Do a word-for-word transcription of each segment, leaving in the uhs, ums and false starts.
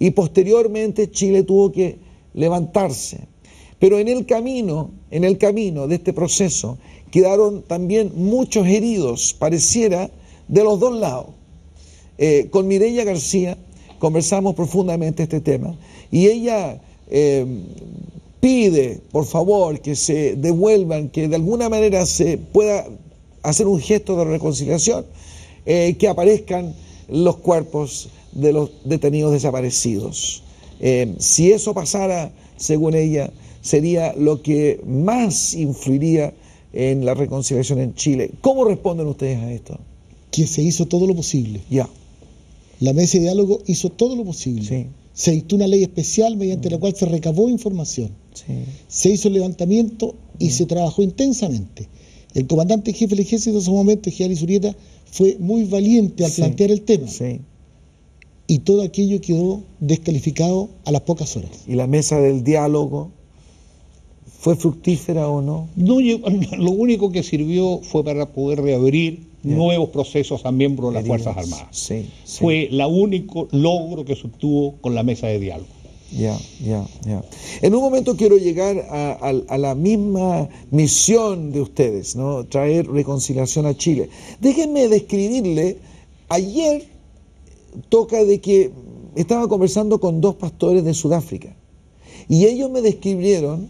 y posteriormente Chile tuvo que levantarse. Pero en el camino, en el camino de este proceso quedaron también muchos heridos, pareciera, de los dos lados. Eh, con Mireya García conversamos profundamente este tema y ella eh, pide, por favor, que se devuelvan, que de alguna manera se pueda hacer un gesto de reconciliación, eh, que aparezcan los cuerpos de los detenidos desaparecidos. Eh, si eso pasara, según ella, sería lo que más influiría en la reconciliación en Chile. ¿Cómo responden ustedes a esto? Que se hizo todo lo posible. Ya. La mesa de diálogo hizo todo lo posible. Sí. Se dictó una ley especial mediante mm. la cual se recabó información. Sí. Se hizo el levantamiento y mm. se trabajó intensamente. El comandante jefe del ejército en ese momento, general Izurieta, fue muy valiente al sí. plantear el tema. Sí. Y todo aquello quedó descalificado a las pocas horas. ¿Y la mesa del diálogo fue fructífera o no? No, lo único que sirvió fue para poder reabrir yeah. nuevos procesos a miembros de las Heridas. Fuerzas Armadas. Sí, sí. Fue el único logro que se obtuvo con la mesa de diálogo. Ya, ya, ya. En un momento quiero llegar a, a, a la misma misión de ustedes, ¿no? Traer reconciliación a Chile. Déjenme describirle, ayer toca de que estaba conversando con dos pastores de Sudáfrica y ellos me describieron,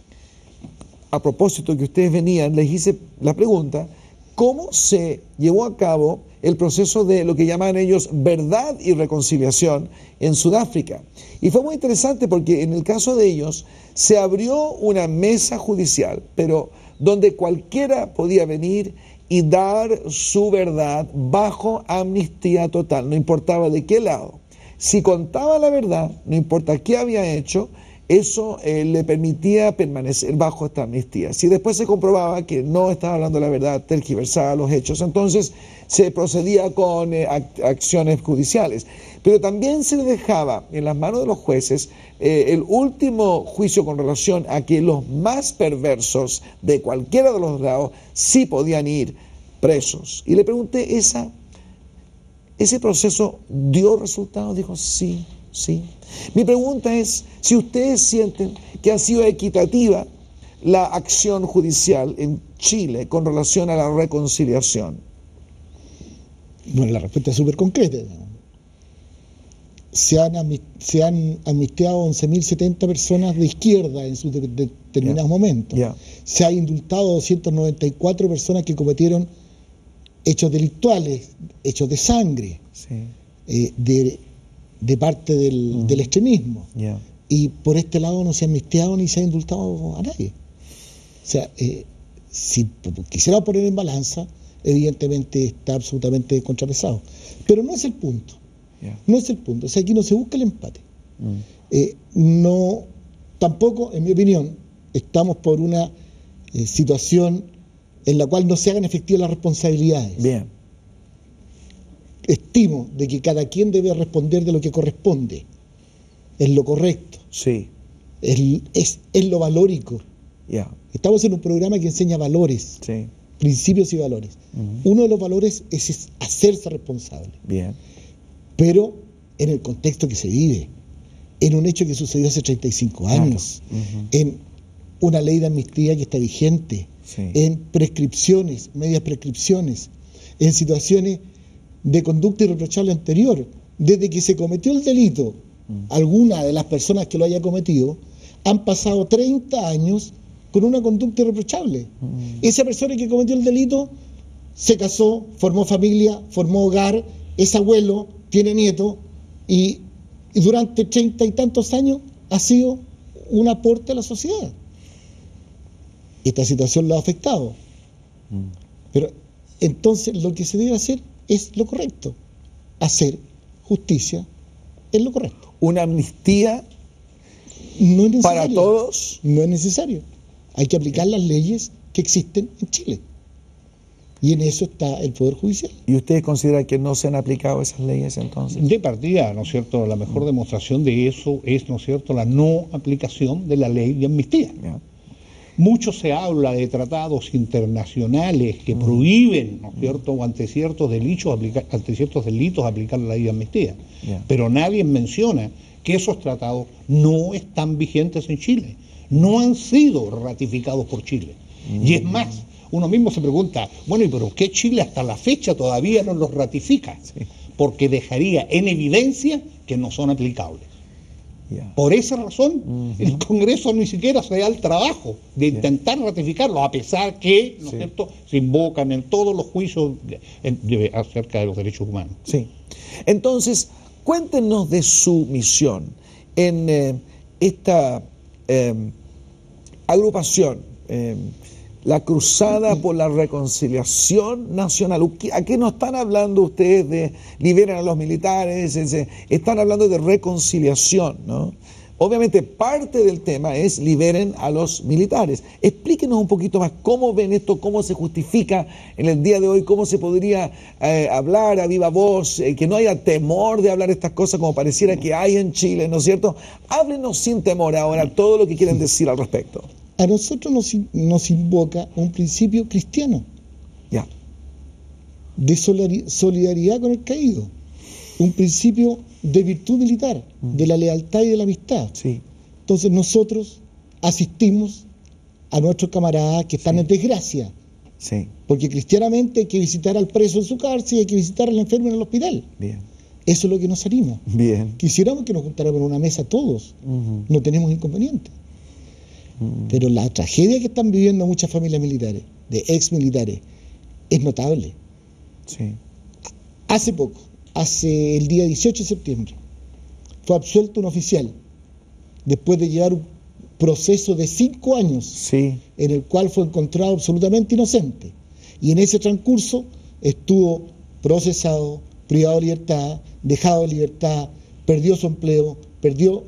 a propósito que ustedes venían, les hice la pregunta, ¿cómo se llevó a cabo el proceso de lo que llaman ellos verdad y reconciliación en Sudáfrica? Y fue muy interesante porque en el caso de ellos se abrió una mesa judicial, pero donde cualquiera podía venir y dar su verdad bajo amnistía total, no importaba de qué lado. Si contaba la verdad, no importa qué había hecho, eso eh, le permitía permanecer bajo esta amnistía. Si después se comprobaba que no estaba hablando la verdad, tergiversaba los hechos, entonces se procedía con eh, ac acciones judiciales. Pero también se le dejaba en las manos de los jueces eh, el último juicio con relación a que los más perversos de cualquiera de los lados sí podían ir presos. Y le pregunté, ¿esa, ¿ese proceso dio resultados? Dijo, sí. Sí. Mi pregunta es si ustedes sienten que ha sido equitativa la acción judicial en Chile con relación a la reconciliación. Bueno, la respuesta es súper concreta. Se han, se han amnistiado once mil setenta personas de izquierda en sus de, de determinados yeah. momentos. Yeah. Se ha indultado doscientas noventa y cuatro personas que cometieron hechos delictuales, hechos de sangre, sí. eh, de de parte del, uh-huh. del extremismo. Yeah. Y por este lado no se ha amnistiado ni se ha indultado a nadie. O sea, eh, si quisiera poner en balanza, evidentemente está absolutamente contrapesado. Pero no es el punto. Yeah. No es el punto. O sea, aquí no se busca el empate. Mm. Eh, no, tampoco, en mi opinión, estamos por una eh, situación en la cual no se hagan efectivas las responsabilidades. Bien. Estimo de que cada quien debe responder de lo que corresponde, es lo correcto, sí. es, es, es lo valórico. Yeah. Estamos en un programa que enseña valores, sí. principios y valores. Uh-huh. Uno de los valores es, es hacerse responsable. Bien. Pero en el contexto que se vive, en un hecho que sucedió hace treinta y cinco años, claro. uh-huh. en una ley de amnistía que está vigente, sí. en prescripciones, medias prescripciones, en situaciones de conducta irreprochable anterior. Desde que se cometió el delito, mm. alguna de las personas que lo haya cometido, han pasado treinta años con una conducta irreprochable. Mm. Esa persona que cometió el delito se casó, formó familia, formó hogar, es abuelo, tiene nieto, y, y durante treinta y tantos años ha sido un aporte a la sociedad. Esta situación lo ha afectado. Mm. Pero entonces lo que se debe hacer es lo correcto. Hacer justicia es lo correcto. ¿Una amnistía no es para todos? No es necesario. Hay que aplicar las leyes que existen en Chile. Y en eso está el Poder Judicial. ¿Y ustedes consideran que no se han aplicado esas leyes entonces? De partida, ¿no es cierto? La mejor demostración de eso es, ¿no es cierto?, la no aplicación de la ley de amnistía. Yeah. Mucho se habla de tratados internacionales que mm. prohíben, ¿no es cierto?, o ante ciertos delitos aplicar, ante ciertos delitos aplicar la ley de amnistía. Yeah. Pero nadie menciona que esos tratados no están vigentes en Chile, no han sido ratificados por Chile. Mm. Y es más, uno mismo se pregunta, bueno, ¿y por qué Chile hasta la fecha todavía no los ratifica? Sí. Porque dejaría en evidencia que no son aplicables. Yeah. Por esa razón, uh-huh. el Congreso ni siquiera se da el trabajo de intentar yeah. ratificarlo, a pesar que, ¿no es sí. cierto?, se invocan en todos los juicios de, de, acerca de los derechos humanos. Sí. Entonces, cuéntenos de su misión en eh, esta eh, agrupación, eh, la Cruzada por la Reconciliación Nacional. ¿A qué nos están hablando ustedes de liberen a los militares? Están hablando de reconciliación, ¿no? Obviamente parte del tema es liberen a los militares. Explíquenos un poquito más cómo ven esto, cómo se justifica en el día de hoy, cómo se podría eh, hablar a viva voz, eh, que no haya temor de hablar estas cosas como pareciera que hay en Chile, ¿no es cierto? Háblenos sin temor ahora todo lo que quieren decir al respecto. A nosotros nos, nos invoca un principio cristiano, ya, de solidaridad con el caído, un principio de virtud militar, mm. de la lealtad y de la amistad. Sí. Entonces nosotros asistimos a nuestros camaradas que están sí. en desgracia, sí. porque cristianamente hay que visitar al preso en su cárcel y hay que visitar al enfermo en el hospital. Bien. Eso es lo que nos anima. Bien. Quisiéramos que nos juntáramos en una mesa todos, uh-huh. no tenemos inconveniente. Pero la tragedia que están viviendo muchas familias militares, de ex militares, es notable. Sí. Hace poco, hace el día dieciocho de septiembre, fue absuelto un oficial después de llevar un proceso de cinco años sí. en el cual fue encontrado absolutamente inocente. Y en ese transcurso estuvo procesado, privado de libertad, dejado de libertad, perdió su empleo, perdió...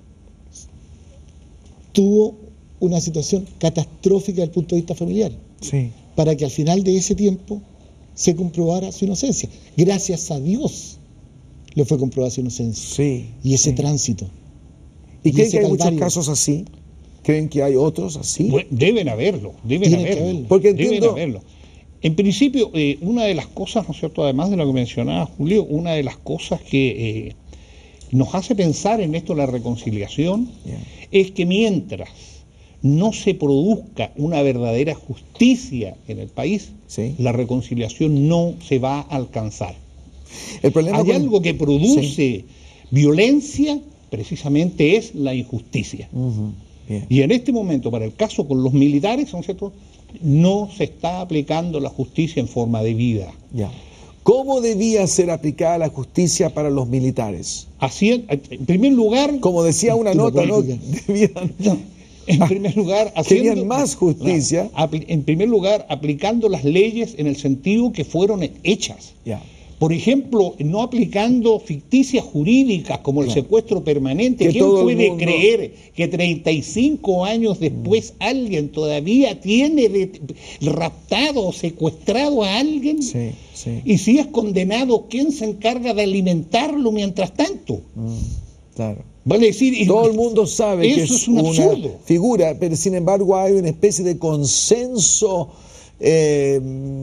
tuvo una situación catastrófica desde el punto de vista familiar, sí. para que al final de ese tiempo se comprobara su inocencia. Gracias a Dios le fue comprobada su inocencia. Sí, y ese sí. tránsito. ¿Y, ¿Y creen que hay calvario. Muchos casos así? ¿Creen que hay otros así? Bueno, deben haberlo, deben haberlo, haberlo. Porque entiendo... deben haberlo. En principio, eh, una de las cosas, ¿no es cierto?, además de lo que mencionaba Julio, una de las cosas que eh, nos hace pensar en esto, la reconciliación, yeah. es que mientras no se produzca una verdadera justicia en el país, sí. la reconciliación no se va a alcanzar. El problema Hay con... algo que produce sí. violencia, precisamente es la injusticia. Uh-huh. Bien. Y en este momento, para el caso con los militares, ¿no es cierto?, no se está aplicando la justicia en forma debida. Ya. ¿Cómo debía ser aplicada la justicia para los militares? Así, en primer lugar... Como decía una nota, ¿no? Debían... No. En primer lugar, haciendo, querían más justicia. No, en primer lugar, aplicando las leyes en el sentido que fueron hechas. Ya. Por ejemplo, no aplicando ficticias jurídicas como el claro. secuestro permanente. Que ¿Quién puede mundo... creer que treinta y cinco años después mm. alguien todavía tiene de, raptado o secuestrado a alguien? Sí, sí. Y si es condenado, ¿quién se encarga de alimentarlo mientras tanto? Mm, claro. Vale decir, todo el mundo sabe que es, es un una absurdo. Figura, pero sin embargo hay una especie de consenso eh,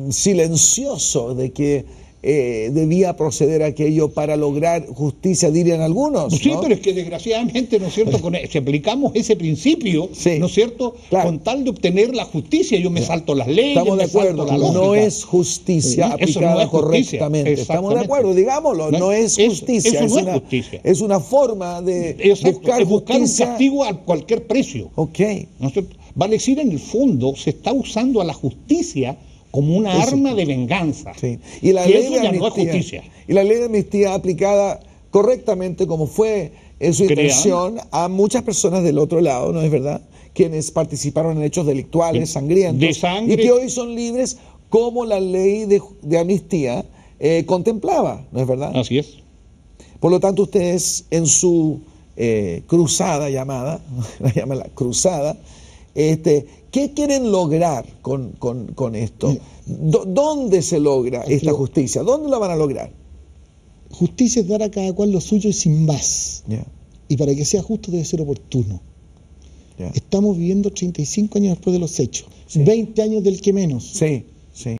silencioso de que eh, debía proceder aquello para lograr justicia, dirían algunos. Sí, ¿no? pero es que desgraciadamente, ¿no es cierto?, con, si aplicamos ese principio, sí. ¿no es cierto?, claro. con tal de obtener la justicia, yo me salto las leyes, estamos de me acuerdo, salto la lógica. No es justicia sí, aplicada no es justicia. correctamente. Estamos de acuerdo, digámoslo, no, no es justicia. Eso, eso es, no una, es justicia. Es una forma de Exacto, buscar es buscar justicia. un castigo a cualquier precio. Ok. ¿No es cierto? Vale decir, en el fondo, se está usando a la justicia como una eso, arma de venganza. Sí. Y la y ley eso de ya amnistía, no es justicia. Y la ley de amnistía aplicada correctamente, como fue en su intención, a muchas personas del otro lado, ¿no es verdad?, quienes participaron en hechos delictuales, de, sangrientos, de sangre, y que hoy son libres como la ley de, de amnistía eh, contemplaba, ¿no es verdad? Así es. Por lo tanto, ustedes en su eh, cruzada llamada, la llaman la cruzada, este, ¿qué quieren lograr con, con, con esto? D- ¿Dónde se logra esta justicia? ¿Dónde la van a lograr? Justicia es dar a cada cual lo suyo y sin más. Yeah. Y para que sea justo debe ser oportuno. Yeah. Estamos viviendo treinta y cinco años después de los hechos. Sí. veinte años del que menos. Sí.